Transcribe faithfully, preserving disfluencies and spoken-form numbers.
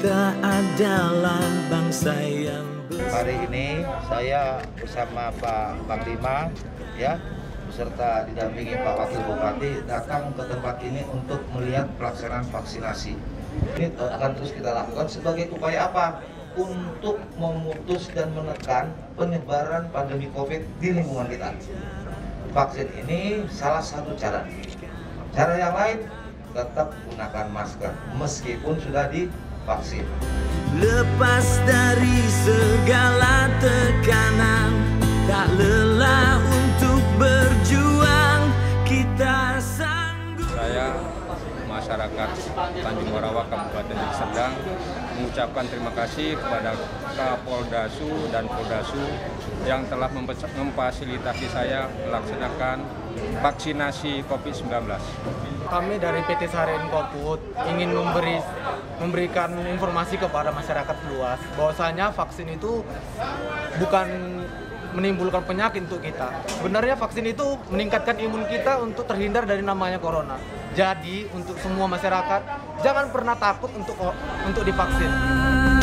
Kita adalah bangsa yang besar. Hari ini saya bersama Pak Panglima ya beserta didampingi Pak Wakil Bupati datang ke tempat ini untuk melihat pelaksanaan vaksinasi. Ini akan terus kita lakukan sebagai upaya apa? Untuk memutus dan menekan penyebaran pandemi COVID di lingkungan kita. Vaksin ini salah satu cara. Cara yang lain tetap gunakan masker meskipun sudah divaksin. Lepas dari segala tekanan, tak lelah untuk berjuang, kita sanggup. Saya masyarakat Tanjung Morawa Kabupaten Deli Serdang mengucapkan terima kasih kepada Kapoldasu dan Poldasu yang telah memfasilitasi saya melaksanakan vaksinasi COVID sembilan belas. Kami dari P T Sarean Koput ingin memberi memberikan informasi kepada masyarakat luas bahwasanya vaksin itu bukan menimbulkan penyakit untuk kita. Sebenarnya vaksin itu meningkatkan imun kita untuk terhindar dari namanya corona. Jadi untuk semua masyarakat jangan pernah takut untuk untuk divaksin.